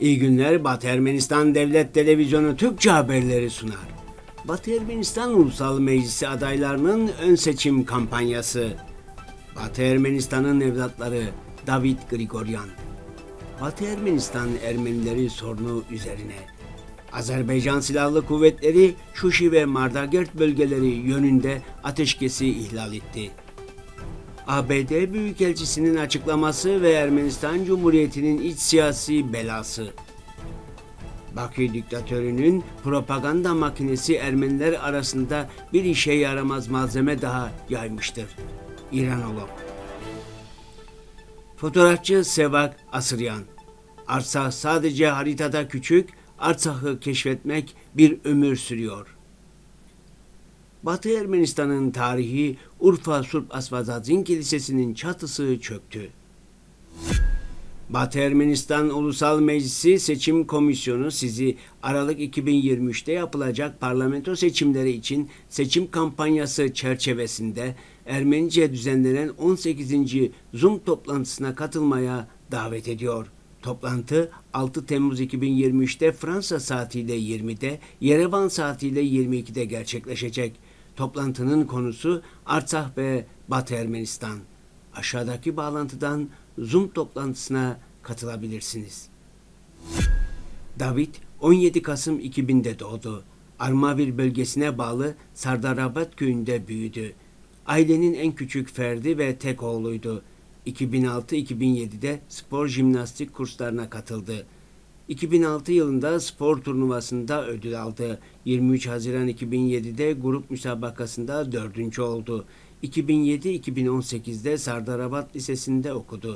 İyi günler, Batı Ermenistan Devlet Televizyonu Türkçe haberleri sunar. Batı Ermenistan Ulusal Meclisi adaylarının ön seçim kampanyası. Batı Ermenistan'ın evlatları David Grigoryan. Batı Ermenistan Ermenileri sorunu üzerine. Azerbaycan Silahlı Kuvvetleri Şuşi ve Mardagert bölgeleri yönünde ateşkesi ihlal etti. ABD Büyükelçisi'nin açıklaması ve Ermenistan Cumhuriyeti'nin iç siyasi belası. Bakü diktatörünün propaganda makinesi Ermeniler arasında bir işe yaramaz malzeme daha yaymıştır. İranolog. Fotoğrafçı Sevak Asıryan. Artsakh sadece haritada küçük, Artsakh'ı keşfetmek bir ömür sürüyor. Batı Ermenistan'ın tarihi Urfa Surp Asvazadzin Kilisesi'nin çatısı çöktü. Batı Ermenistan Ulusal Meclisi Seçim Komisyonu sizi Aralık 2023'te yapılacak parlamento seçimleri için seçim kampanyası çerçevesinde Ermenice düzenlenen 18. Zoom toplantısına katılmaya davet ediyor. Toplantı 6 Temmuz 2023'te Fransa saatiyle 20'de, Yerevan saatiyle 22'de gerçekleşecek. Toplantının konusu Artsakh ve Batı Ermenistan. Aşağıdaki bağlantıdan Zoom toplantısına katılabilirsiniz. David 17 Kasım 2000'de doğdu. Armavir bölgesine bağlı Sardarabat köyünde büyüdü. Ailenin en küçük ferdi ve tek oğluydu. 2006-2007'de spor jimnastik kurslarına katıldı. 2006 yılında spor turnuvasında ödül aldı. 23 Haziran 2007'de grup müsabakasında 4. oldu. 2007-2018'de Sardarabat Lisesi'nde okudu.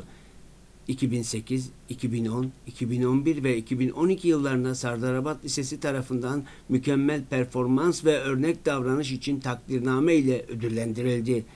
2008, 2010, 2011 ve 2012 yıllarında Sardarabat Lisesi tarafından mükemmel performans ve örnek davranış için takdirname ile ödüllendirildi.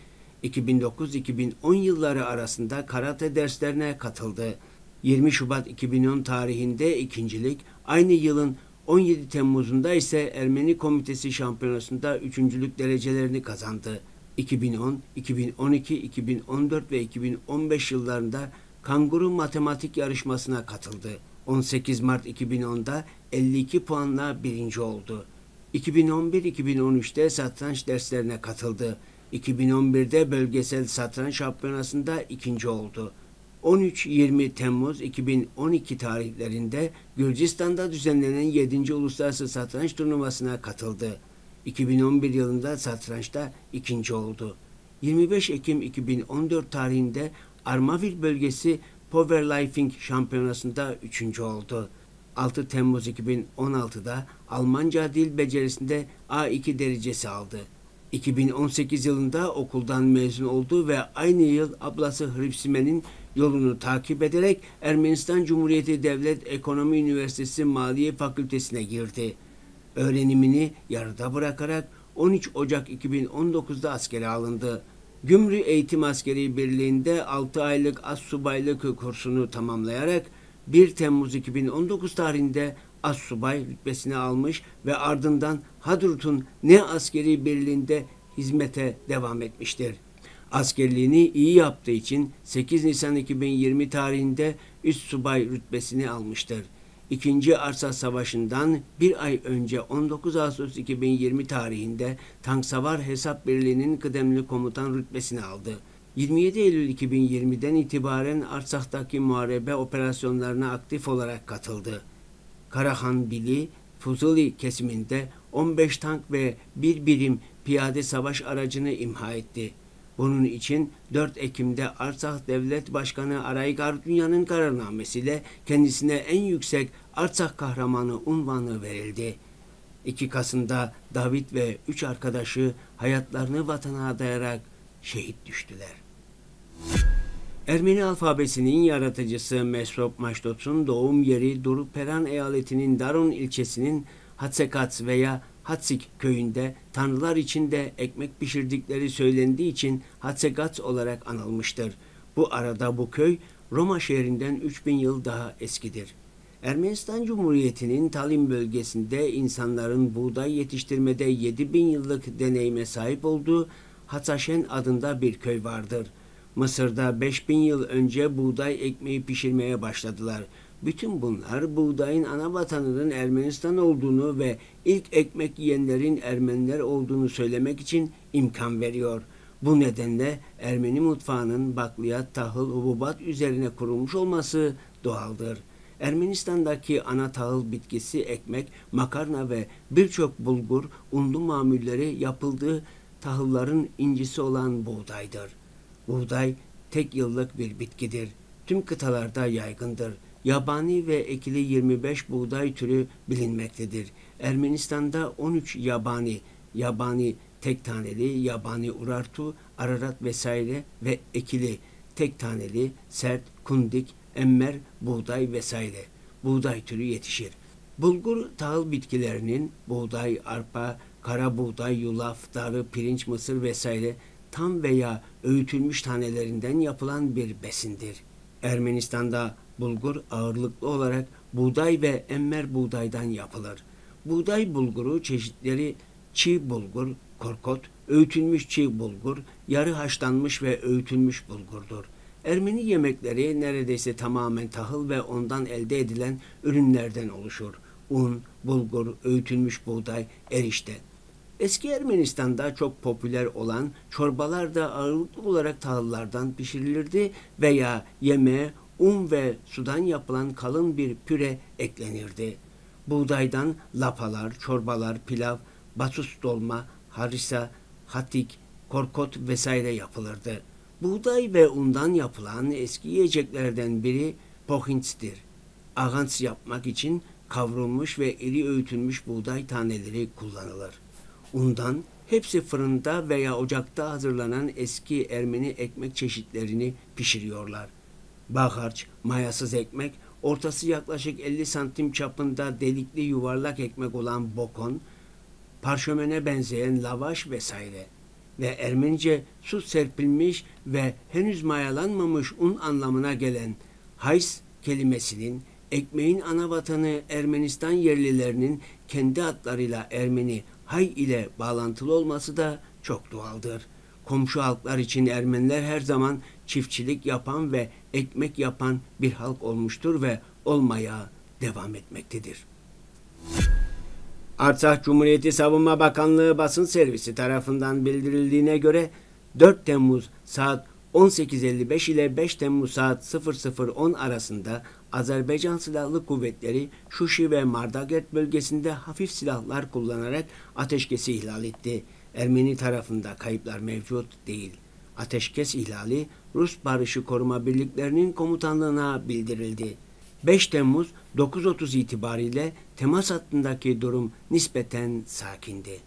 2009-2010 yılları arasında karate derslerine katıldı. 20 Şubat 2010 tarihinde ikincilik, aynı yılın 17 Temmuz'unda ise Ermeni Komitesi Şampiyonası'nda üçüncülük derecelerini kazandı. 2010, 2012, 2014 ve 2015 yıllarında Kanguru Matematik yarışmasına katıldı. 18 Mart 2010'da 52 puanla birinci oldu. 2011-2013'te satranç derslerine katıldı. 2011'de bölgesel satranç şampiyonasında ikinci oldu. 13-20 Temmuz 2012 tarihlerinde Gürcistan'da düzenlenen 7. Uluslararası Satranç Turnuvası'na katıldı. 2011 yılında satrançta ikinci oldu. 25 Ekim 2014 tarihinde Armavir bölgesi Powerlifting şampiyonasında 3. oldu. 6 Temmuz 2016'da Almanca dil becerisinde A2 derecesi aldı. 2018 yılında okuldan mezun oldu ve aynı yıl ablası Hripsime'nin yolunu takip ederek Ermenistan Cumhuriyeti Devlet Ekonomi Üniversitesi Maliye Fakültesine girdi. Öğrenimini yarıda bırakarak 13 Ocak 2019'da askere alındı. Gümrü Eğitim Askeri Birliği'nde 6 aylık astsubaylık kursunu tamamlayarak 1 Temmuz 2019 tarihinde astsubay rütbesini almış ve ardından Hadrut'un Ne Askeri Birliği'nde hizmete devam etmiştir. Askerliğini iyi yaptığı için 8 Nisan 2020 tarihinde üst subay rütbesini almıştır. İkinci Arsa Savaşı'ndan bir ay önce 19 Ağustos 2020 tarihinde Tanksavar Hesap Birliği'nin kıdemli komutan rütbesini aldı. 27 Eylül 2020'den itibaren Artsak'taki muharebe operasyonlarına aktif olarak katıldı. Karahanbili, Fuzuli kesiminde 15 tank ve bir birim piyade savaş aracını imha etti. Bunun için 4 Ekim'de Artsakh Devlet Başkanı Aray Gardunya'nın kararnamesiyle kendisine en yüksek Artsakh Kahramanı unvanı verildi. 2 Kasım'da David ve 3 arkadaşı hayatlarını vatana adayarak şehit düştüler. Ermeni alfabesinin yaratıcısı Mesrop Maşdot'un doğum yeri Duruperan eyaletinin Daron ilçesinin Hatsekats veya Hatsik köyünde tanrılar içinde ekmek pişirdikleri söylendiği için Hatsekats olarak anılmıştır. Bu arada bu köy Roma şehrinden 3000 yıl daha eskidir. Ermenistan Cumhuriyeti'nin Talim bölgesinde insanların buğday yetiştirmede 7000 yıllık deneyime sahip olduğu Hatsaşen adında bir köy vardır. Mısır'da 5000 yıl önce buğday ekmeği pişirmeye başladılar. Bütün bunlar buğdayın ana vatanının Ermenistan olduğunu ve ilk ekmek yiyenlerin Ermeniler olduğunu söylemek için imkan veriyor. Bu nedenle Ermeni mutfağının bakliyat, tahıl, hububat üzerine kurulmuş olması doğaldır. Ermenistan'daki ana tahıl bitkisi ekmek, makarna ve birçok bulgur, unlu mamulleri yapıldığı tahılların incisi olan buğdaydır. Buğday tek yıllık bir bitkidir. Tüm kıtalarda yaygındır. Yabani ve ekili 25 buğday türü bilinmektedir. Ermenistan'da 13 yabani tek taneli, yabani urartu, ararat vesaire ve ekili tek taneli, sert, kundik, emmer, buğday vesaire buğday türü yetişir. Bulgur tahıl bitkilerinin buğday, arpa, kara buğday, yulaf, darı, pirinç, mısır vesaire tam veya öğütülmüş tanelerinden yapılan bir besindir. Ermenistan'da bulgur ağırlıklı olarak buğday ve emmer buğdaydan yapılır. Buğday bulguru çeşitleri çiğ bulgur, korkot, öğütülmüş çiğ bulgur, yarı haşlanmış ve öğütülmüş bulgurdur. Ermeni yemekleri neredeyse tamamen tahıl ve ondan elde edilen ürünlerden oluşur. Un, bulgur, öğütülmüş buğday, erişte. Eski Ermenistan'da çok popüler olan çorbalar da ağırlıklı olarak tahıllardan pişirilirdi veya yemeğe un ve sudan yapılan kalın bir püre eklenirdi. Buğdaydan lapalar, çorbalar, pilav, batus dolma, harissa, hatik, korkot vesaire yapılırdı. Buğday ve undan yapılan eski yiyeceklerden biri pohints'tir. Agans yapmak için kavrulmuş ve iri öğütülmüş buğday taneleri kullanılır. Undan hepsi fırında veya ocakta hazırlanan eski Ermeni ekmek çeşitlerini pişiriyorlar. Baharç, mayasız ekmek, ortası yaklaşık 50 santim çapında delikli yuvarlak ekmek olan bokon, parşömene benzeyen lavaş vesaire ve Ermenice su serpilmiş ve henüz mayalanmamış un anlamına gelen hays kelimesinin ekmeğin ana vatanı Ermenistan yerlilerinin kendi adlarıyla Ermeni hay ile bağlantılı olması da çok doğaldır. Komşu halklar için Ermeniler her zaman çiftçilik yapan ve ekmek yapan bir halk olmuştur ve olmaya devam etmektedir. Artsakh Cumhuriyeti Savunma Bakanlığı basın servisi tarafından bildirildiğine göre 4 Temmuz saat 18.55 ile 5 Temmuz saat 00.10 arasında Azerbaycan Silahlı Kuvvetleri Şuşi ve Mardagert bölgesinde hafif silahlar kullanarak ateşkesi ihlal etti. Ermeni tarafında kayıplar mevcut değil. Ateşkes ihlali Rus Barışı Koruma Birliklerinin komutanlığına bildirildi. 5 Temmuz 9.30 itibariyle temas hattındaki durum nispeten sakindi.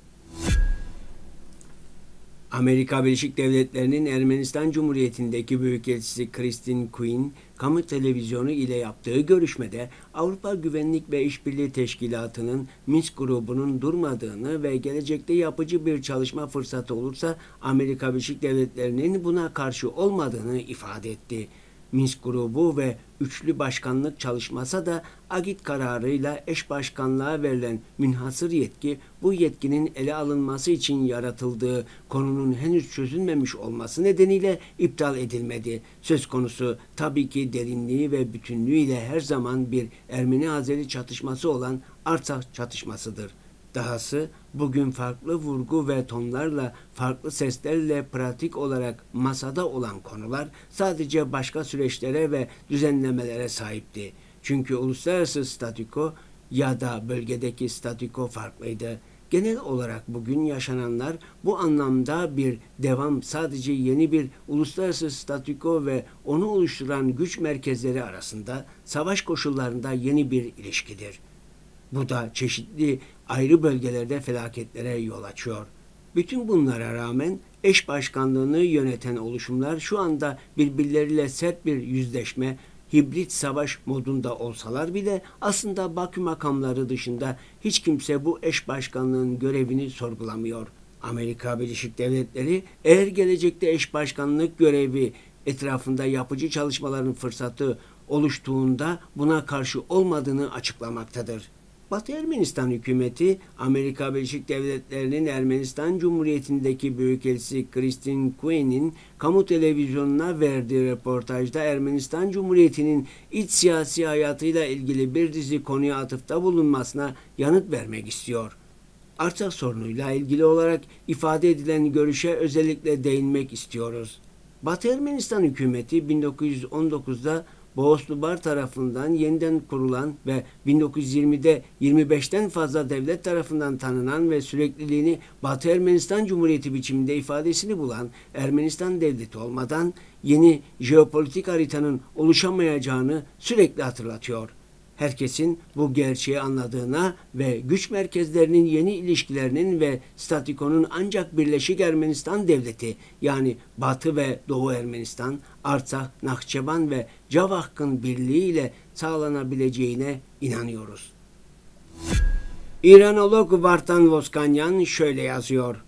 Amerika Birleşik Devletleri'nin Ermenistan Cumhuriyeti'ndeki Büyükelçisi Christine Quinn, kamu televizyonu ile yaptığı görüşmede Avrupa Güvenlik ve İşbirliği Teşkilatı'nın Minsk grubunun durmadığını ve gelecekte yapıcı bir çalışma fırsatı olursa Amerika Birleşik Devletleri'nin buna karşı olmadığını ifade etti. Minsk grubu ve üçlü başkanlık çalışmasa da Agit kararıyla eş başkanlığa verilen münhasır yetki bu yetkinin ele alınması için yaratıldığı konunun henüz çözülmemiş olması nedeniyle iptal edilmedi. Söz konusu tabii ki derinliği ve bütünlüğüyle her zaman bir Ermeni-Azeri çatışması olan Artsakh çatışmasıdır. Dahası bugün farklı vurgu ve tonlarla, farklı seslerle pratik olarak masada olan konular sadece başka süreçlere ve düzenlemelere sahipti. Çünkü uluslararası statüko ya da bölgedeki statüko farklıydı. Genel olarak bugün yaşananlar bu anlamda bir devam, sadece yeni bir uluslararası statüko ve onu oluşturan güç merkezleri arasında savaş koşullarında yeni bir ilişkidir. Bu da çeşitli ayrı bölgelerde felaketlere yol açıyor. Bütün bunlara rağmen eş başkanlığını yöneten oluşumlar şu anda birbirleriyle sert bir yüzleşme, hibrit savaş modunda olsalar bile aslında Bakü makamları dışında hiç kimse bu eş başkanlığın görevini sorgulamıyor. Amerika Birleşik Devletleri eğer gelecekte eş başkanlık görevi etrafında yapıcı çalışmaların fırsatı oluştuğunda buna karşı olmadığını açıklamaktadır. Batı Ermenistan hükümeti, Amerika Birleşik Devletleri'nin Ermenistan Cumhuriyeti'ndeki Büyükelçisi Christine Quay'nin kamu televizyonuna verdiği röportajda Ermenistan Cumhuriyeti'nin iç siyasi hayatıyla ilgili bir dizi konuya atıfta bulunmasına yanıt vermek istiyor. Arçak sorunuyla ilgili olarak ifade edilen görüşe özellikle değinmek istiyoruz. Batı Ermenistan hükümeti 1919'da Boğoslubar tarafından yeniden kurulan ve 1920'de 25'ten fazla devlet tarafından tanınan ve sürekliliğini Batı Ermenistan Cumhuriyeti biçiminde ifadesini bulan Ermenistan devleti olmadan yeni jeopolitik haritanın oluşamayacağını sürekli hatırlatıyor. Herkesin bu gerçeği anladığına ve güç merkezlerinin yeni ilişkilerinin ve statikonun ancak Birleşik Ermenistan Devleti yani Batı ve Doğu Ermenistan, Artsakh, Nakçevan ve Cavakh'ın birliğiyle sağlanabileceğine inanıyoruz. İranolog Vartan Voskanyan şöyle yazıyor.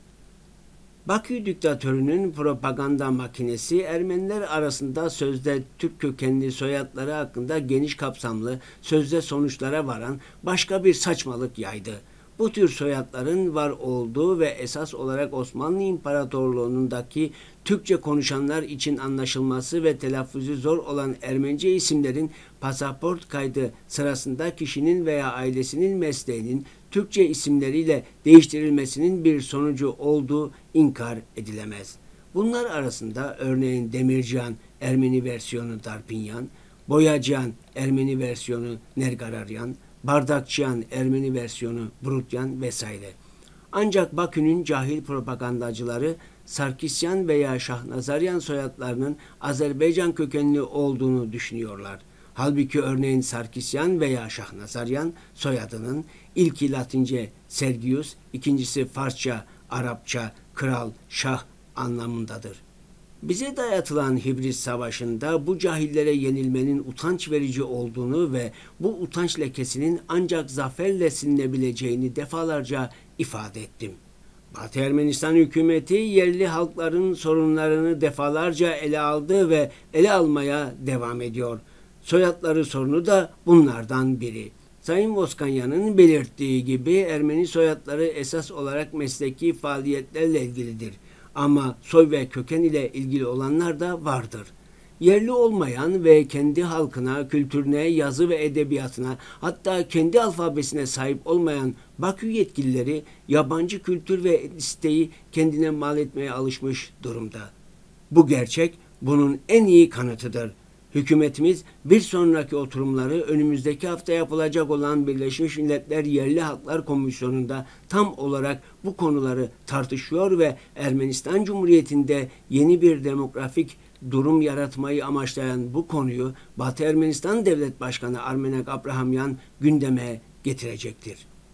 Bakü diktatörünün propaganda makinesi Ermeniler arasında sözde Türk kökenli soyadları hakkında geniş kapsamlı sözde sonuçlara varan başka bir saçmalık yaydı. Bu tür soyadların var olduğu ve esas olarak Osmanlı İmparatorluğu'ndaki Türkçe konuşanlar için anlaşılması ve telaffuzu zor olan Ermenice isimlerin pasaport kaydı sırasında kişinin veya ailesinin mesleğinin Türkçe isimleriyle değiştirilmesinin bir sonucu olduğu inkar edilemez. Bunlar arasında örneğin Demircihan Ermeni versiyonu Darpinyan, Boyacıhan Ermeni versiyonu Nergararyan, Bardakçıyan Ermeni versiyonu Brutyan vesaire. Ancak Bakü'nün cahil propagandacıları Sarkisyan veya Şahnazaryan soyadlarının Azerbaycan kökenli olduğunu düşünüyorlar. Halbuki örneğin Sarkisyan veya Şahnazaryan soyadının ilki Latince Sergius, ikincisi Farsça, Arapça, kral, şah anlamındadır. Bize dayatılan Hibrit Savaşı'nda bu cahillere yenilmenin utanç verici olduğunu ve bu utanç lekesinin ancak zaferle silinebileceğini defalarca ifade ettim. Batı Ermenistan hükümeti yerli halkların sorunlarını defalarca ele aldı ve ele almaya devam ediyor. Soyadları sorunu da bunlardan biri. Sayın Voskanyan'ın belirttiği gibi Ermeni soyadları esas olarak mesleki faaliyetlerle ilgilidir. Ama soy ve köken ile ilgili olanlar da vardır. Yerli olmayan ve kendi halkına, kültürüne, yazı ve edebiyatına, hatta kendi alfabesine sahip olmayan Bakü yetkilileri yabancı kültür ve isteği kendine mal etmeye alışmış durumda. Bu gerçek bunun en iyi kanıtıdır. Hükümetimiz bir sonraki oturumları önümüzdeki hafta yapılacak olan Birleşmiş Milletler Yerli Haklar Komisyonu'nda tam olarak bu konuları tartışıyor ve Ermenistan Cumhuriyeti'nde yeni bir demografik durum yaratmayı amaçlayan bu konuyu Batı Ermenistan Devlet Başkanı Armenak Abrahamyan gündeme getirecektir.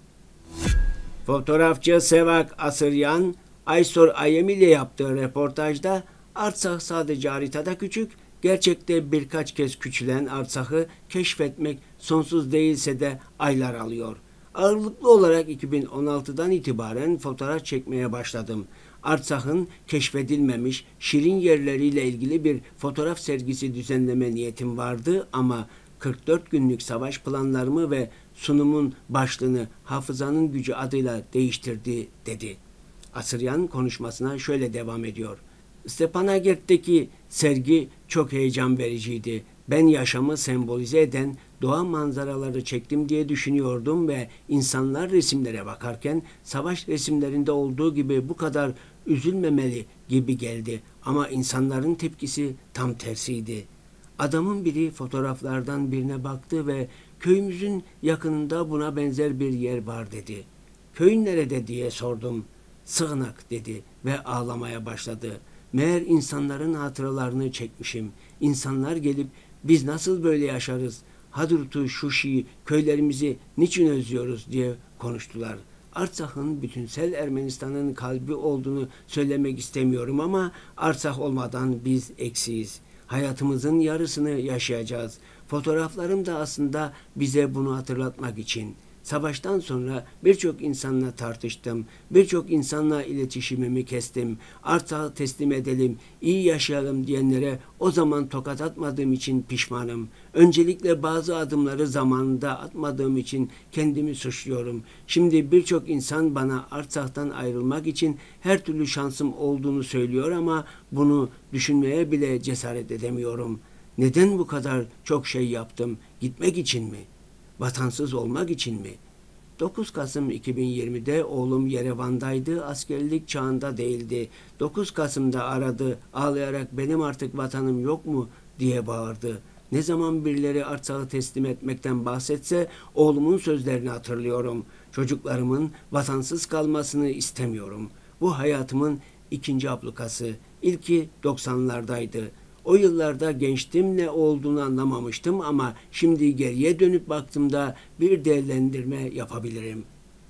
Fotoğrafçı Sevak Asıryan, Aysor Ayemi ile yaptığı röportajda Artsakh sadece haritada küçük, gerçekte birkaç kez küçülen Artsakh'ı keşfetmek sonsuz değilse de aylar alıyor. Ağırlıklı olarak 2016'dan itibaren fotoğraf çekmeye başladım. Artsakh'ın keşfedilmemiş şirin yerleriyle ilgili bir fotoğraf sergisi düzenleme niyetim vardı ama 44 günlük savaş planlarımı ve sunumun başlığını Hafızanın Gücü adıyla değiştirdi dedi. Asıryan konuşmasına şöyle devam ediyor. Stepanakert'teki sergi çok heyecan vericiydi. Ben yaşamı sembolize eden doğa manzaraları çektim diye düşünüyordum ve insanlar resimlere bakarken savaş resimlerinde olduğu gibi bu kadar üzülmemeli gibi geldi. Ama insanların tepkisi tam tersiydi. Adamın biri fotoğraflardan birine baktı ve köyümüzün yakınında buna benzer bir yer var dedi. Köyün nerede diye sordum. Sığınak dedi ve ağlamaya başladı. Meğer insanların hatıralarını çekmişim. İnsanlar gelip biz nasıl böyle yaşarız? Hadrutu, Şuşi, köylerimizi niçin özlüyoruz diye konuştular. Artsakh'ın bütünsel Ermenistan'ın kalbi olduğunu söylemek istemiyorum ama Artsakh olmadan biz eksiyiz. Hayatımızın yarısını yaşayacağız. Fotoğraflarım da aslında bize bunu hatırlatmak için. Savaştan sonra birçok insanla tartıştım, birçok insanla iletişimimi kestim. Arsa teslim edelim, iyi yaşayalım diyenlere o zaman tokat atmadığım için pişmanım. Öncelikle bazı adımları zamanında atmadığım için kendimi suçluyorum. Şimdi birçok insan bana Artsak'tan ayrılmak için her türlü şansım olduğunu söylüyor ama bunu düşünmeye bile cesaret edemiyorum. Neden bu kadar çok şey yaptım? Gitmek için mi? Vatansız olmak için mi? 9 Kasım 2020'de oğlum Yerevan'daydı, askerlik çağında değildi. 9 Kasım'da aradı, ağlayarak benim artık vatanım yok mu diye bağırdı. Ne zaman birileri Artsak'ı teslim etmekten bahsetse oğlumun sözlerini hatırlıyorum. Çocuklarımın vatansız kalmasını istemiyorum. Bu hayatımın ikinci ablukası. İlki 90'lardaydı. O yıllarda gençtim, ne olduğunu anlamamıştım ama şimdi geriye dönüp baktığımda bir değerlendirme yapabilirim.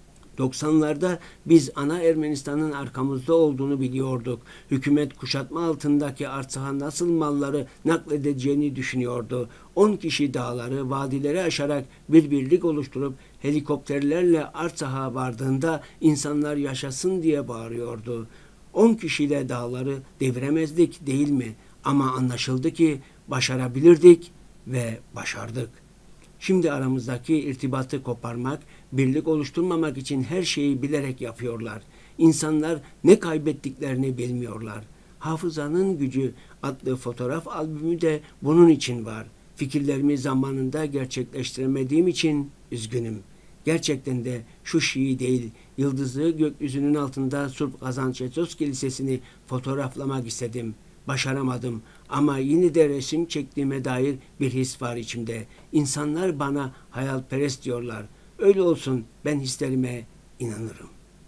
90'larda biz ana Ermenistan'ın arkamızda olduğunu biliyorduk. Hükümet kuşatma altındaki Artsak'a nasıl malları nakledeceğini düşünüyordu. 10 kişi dağları, vadileri aşarak bir birlik oluşturup helikopterlerle Artsak'a vardığında insanlar yaşasın diye bağırıyordu. 10 kişiyle dağları deviremezdik değil mi? Ama anlaşıldı ki başarabilirdik ve başardık. Şimdi aramızdaki irtibatı koparmak, birlik oluşturmamak için her şeyi bilerek yapıyorlar. İnsanlar ne kaybettiklerini bilmiyorlar. Hafızanın Gücü adlı fotoğraf albümü de bunun için var. Fikirlerimi zamanında gerçekleştiremediğim için üzgünüm. Gerçekten de şu Şii değil, yıldızlı gökyüzünün altında Surp Kazançetos Kilisesi'ni fotoğraflamak istedim. Başaramadım ama yine de resim çektiğime dair bir his var içimde. İnsanlar bana hayalperest diyorlar. Öyle olsun, ben hislerime inanırım.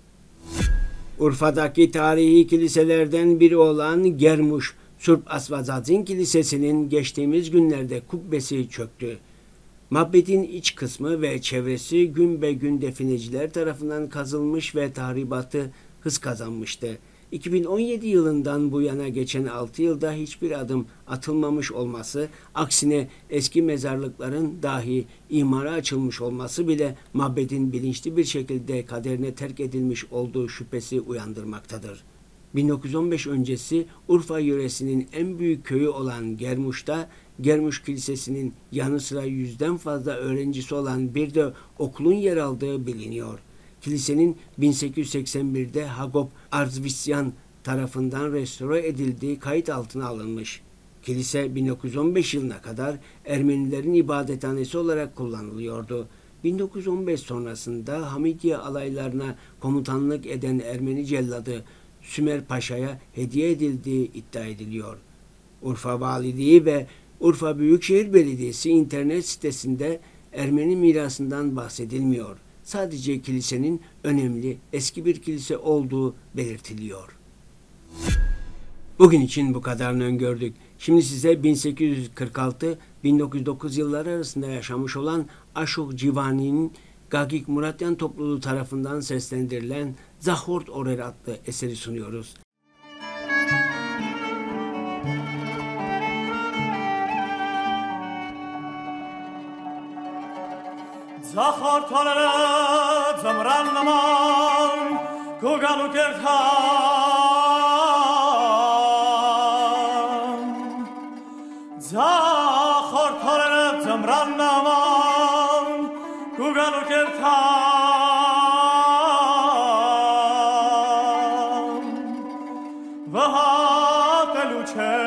Urfa'daki tarihi kiliselerden biri olan Germuş Surp Asvazadzin Kilisesi'nin geçtiğimiz günlerde kubbesi çöktü. Mabedin iç kısmı ve çevresi gün be gün defineciler tarafından kazılmış ve tahribatı hız kazanmıştı. 2017 yılından bu yana geçen 6 yılda hiçbir adım atılmamış olması, aksine eski mezarlıkların dahi imara açılmış olması bile mabedin bilinçli bir şekilde kaderine terk edilmiş olduğu şüphesi uyandırmaktadır. 1915 öncesi Urfa yöresinin en büyük köyü olan Germuş'ta Germuş Kilisesi'nin yanı sıra 100'den fazla öğrencisi olan bir de okulun yer aldığı biliniyor. Kilisenin 1881'de Hagop Artzvisyan tarafından restore edildiği kayıt altına alınmış. Kilise 1915 yılına kadar Ermenilerin ibadethanesi olarak kullanılıyordu. 1915 sonrasında Hamidiye alaylarına komutanlık eden Ermeni celladı Sümer Paşa'ya hediye edildiği iddia ediliyor. Urfa Valiliği ve Urfa Büyükşehir Belediyesi internet sitesinde Ermeni mirasından bahsedilmiyor. Sadece kilisenin önemli eski bir kilise olduğu belirtiliyor. Bugün için bu kadarını öngördük. Şimdi size 1846-1909 yılları arasında yaşamış olan Aşuk Civani'nin Gagik Muratyan topluluğu tarafından seslendirilen Zahort Orer adlı eseri sunuyoruz. Zahort Orer zamran naman Kugalu kertan Zahort Orer zamran naman Kugalu kertan Vahatelu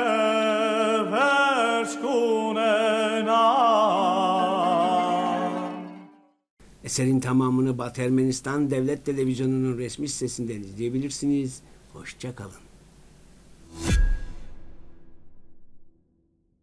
Eserin tamamını Batı Ermenistan Devlet Televizyonu'nun resmi sitesinden izleyebilirsiniz. Hoşça kalın.